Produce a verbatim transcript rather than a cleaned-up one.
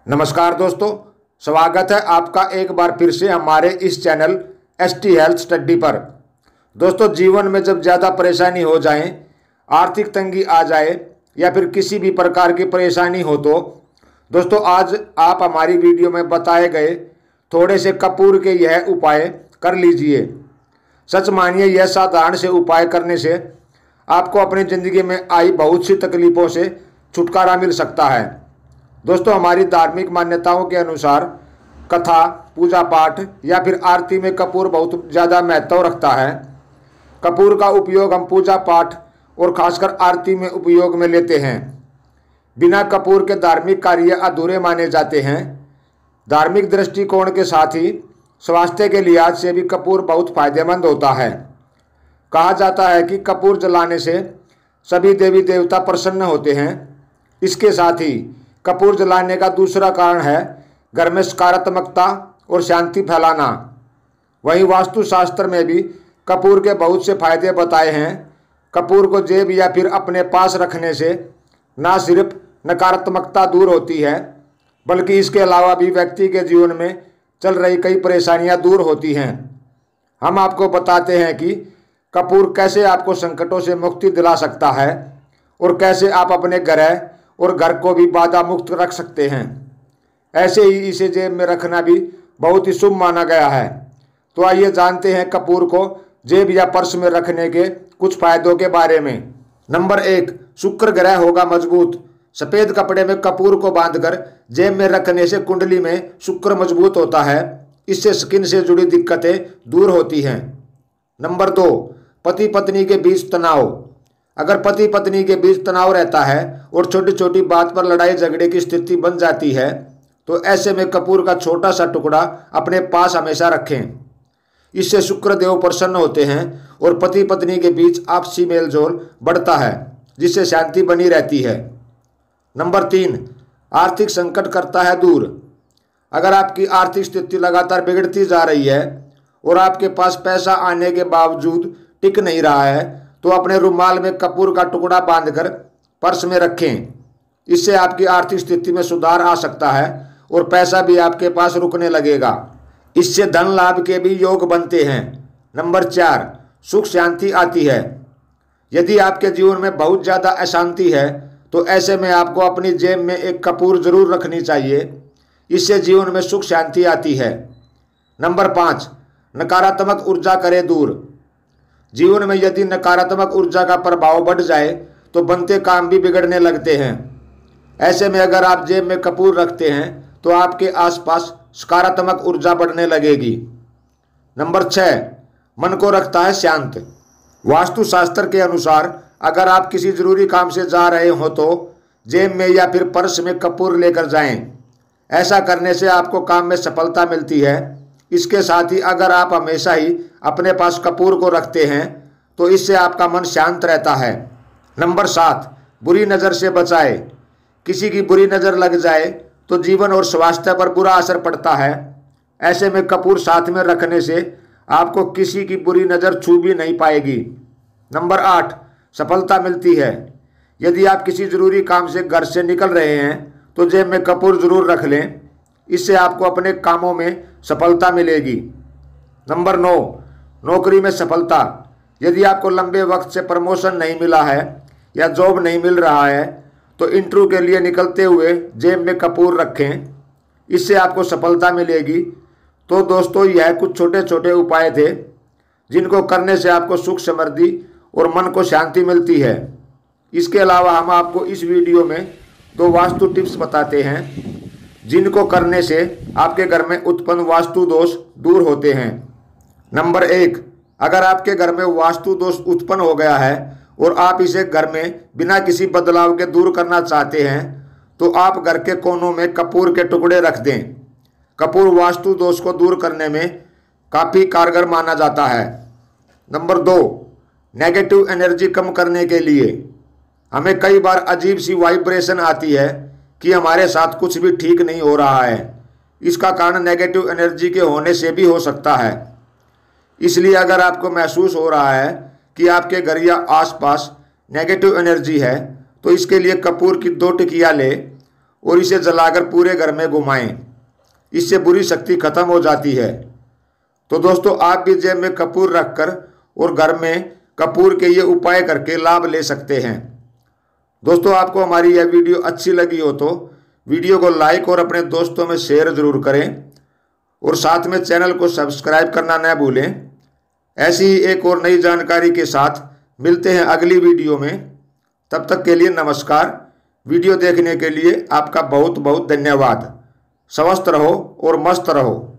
नमस्कार दोस्तों, स्वागत है आपका एक बार फिर से हमारे इस channel S T health study पर। दोस्तों, जीवन में जब ज़्यादा परेशानी हो जाए, आर्थिक तंगी आ जाए या फिर किसी भी प्रकार की परेशानी हो तो दोस्तों आज आप हमारी वीडियो में बताए गए थोड़े से कपूर के यह उपाय कर लीजिए। सच मानिए, यह साधारण से उपाय करने से आपको अपनी ज़िंदगी में आई बहुत सी तकलीफ़ों से छुटकारा मिल सकता है। दोस्तों, हमारी धार्मिक मान्यताओं के अनुसार कथा, पूजा पाठ या फिर आरती में कपूर बहुत ज़्यादा महत्व रखता है। कपूर का उपयोग हम पूजा पाठ और खासकर आरती में उपयोग में लेते हैं। बिना कपूर के धार्मिक कार्य अधूरे माने जाते हैं। धार्मिक दृष्टिकोण के साथ ही स्वास्थ्य के लिहाज से भी कपूर बहुत फायदेमंद होता है। कहा जाता है कि कपूर जलाने से सभी देवी देवता प्रसन्न होते हैं। इसके साथ ही कपूर जलाने का दूसरा कारण है घर में सकारात्मकता और शांति फैलाना। वहीं वास्तुशास्त्र में भी कपूर के बहुत से फायदे बताए हैं। कपूर को जेब या फिर अपने पास रखने से न सिर्फ नकारात्मकता दूर होती है, बल्कि इसके अलावा भी व्यक्ति के जीवन में चल रही कई परेशानियां दूर होती हैं। हम आपको बताते हैं कि कपूर कैसे आपको संकटों से मुक्ति दिला सकता है और कैसे आप अपने ग्रह और घर को भी बाधा मुक्त रख सकते हैं। ऐसे ही इसे जेब में रखना भी बहुत ही शुभ माना गया है। तो आइए जानते हैं कपूर को जेब या पर्स में रखने के कुछ फायदों के बारे में। नंबर एक, शुक्र ग्रह होगा मजबूत। सफ़ेद कपड़े में कपूर को बांधकर जेब में रखने से कुंडली में शुक्र मजबूत होता है। इससे स्किन से जुड़ी दिक्कतें दूर होती हैं। नंबर दो, पति पत्नी के बीच तनाव। अगर पति पत्नी के बीच तनाव रहता है और छोटी छोटी बात पर लड़ाई झगड़े की स्थिति बन जाती है, तो ऐसे में कपूर का छोटा सा टुकड़ा अपने पास हमेशा रखें। इससे शुक्र देव प्रसन्न होते हैं और पति पत्नी के बीच आपसी मेलजोल बढ़ता है, जिससे शांति बनी रहती है। नंबर तीन, आर्थिक संकट करता है दूर। अगर आपकी आर्थिक स्थिति लगातार बिगड़ती जा रही है और आपके पास पैसा आने के बावजूद टिक नहीं रहा है, तो अपने रुमाल में कपूर का टुकड़ा बांधकर पर्स में रखें। इससे आपकी आर्थिक स्थिति में सुधार आ सकता है और पैसा भी आपके पास रुकने लगेगा। इससे धन लाभ के भी योग बनते हैं। नंबर चार, सुख शांति आती है। यदि आपके जीवन में बहुत ज़्यादा अशांति है, तो ऐसे में आपको अपनी जेब में एक कपूर जरूर रखनी चाहिए। इससे जीवन में सुख शांति आती है। नंबर पाँच, नकारात्मक ऊर्जा करे दूर। जीवन में यदि नकारात्मक ऊर्जा का प्रभाव बढ़ जाए तो बनते काम भी बिगड़ने लगते हैं। ऐसे में अगर आप जेब में कपूर रखते हैं तो आपके आसपास सकारात्मक ऊर्जा बढ़ने लगेगी। नंबर छः, मन को रखता है शांत। वास्तुशास्त्र के अनुसार अगर आप किसी जरूरी काम से जा रहे हो तो जेब में या फिर पर्स में कपूर लेकर जाएं। ऐसा करने से आपको काम में सफलता मिलती है। इसके साथ ही अगर आप हमेशा ही अपने पास कपूर को रखते हैं तो इससे आपका मन शांत रहता है। नंबर सात, बुरी नज़र से बचाए। किसी की बुरी नज़र लग जाए तो जीवन और स्वास्थ्य पर बुरा असर पड़ता है। ऐसे में कपूर साथ में रखने से आपको किसी की बुरी नज़र छू भी नहीं पाएगी। नंबर आठ, सफलता मिलती है। यदि आप किसी ज़रूरी काम से घर से निकल रहे हैं तो जेब में कपूर ज़रूर रख लें। इससे आपको अपने कामों में सफलता मिलेगी। नंबर नौ, नौकरी में सफलता। यदि आपको लंबे वक्त से प्रमोशन नहीं मिला है या जॉब नहीं मिल रहा है तो इंटरव्यू के लिए निकलते हुए जेब में कपूर रखें। इससे आपको सफलता मिलेगी। तो दोस्तों, यह कुछ छोटे छोटे उपाय थे जिनको करने से आपको सुख समृद्धि और मन को शांति मिलती है। इसके अलावा हम आपको इस वीडियो में दो वास्तु टिप्स बताते हैं जिनको करने से आपके घर में उत्पन्न वास्तु दोष दूर होते हैं। नंबर एक, अगर आपके घर में वास्तु दोष उत्पन्न हो गया है और आप इसे घर में बिना किसी बदलाव के दूर करना चाहते हैं तो आप घर के कोनों में कपूर के टुकड़े रख दें। कपूर वास्तु दोष को दूर करने में काफ़ी कारगर माना जाता है। नंबर दो, नेगेटिव एनर्जी कम करने के लिए। हमें कई बार अजीब सी वाइब्रेशन आती है कि हमारे साथ कुछ भी ठीक नहीं हो रहा है। इसका कारण नेगेटिव एनर्जी के होने से भी हो सकता है। इसलिए अगर आपको महसूस हो रहा है कि आपके घर या आसपास नेगेटिव एनर्जी है तो इसके लिए कपूर की दो टिकिया ले और इसे जलाकर पूरे घर में घुमाएं। इससे बुरी शक्ति खत्म हो जाती है। तो दोस्तों, आप भी जेब में कपूर रखकर और घर में कपूर के ये उपाय करके लाभ ले सकते हैं। दोस्तों, आपको हमारी यह वीडियो अच्छी लगी हो तो वीडियो को लाइक और अपने दोस्तों में शेयर जरूर करें और साथ में चैनल को सब्सक्राइब करना न भूलें। ऐसी ही एक और नई जानकारी के साथ मिलते हैं अगली वीडियो में। तब तक के लिए नमस्कार। वीडियो देखने के लिए आपका बहुत बहुत धन्यवाद। स्वस्थ रहो और मस्त रहो।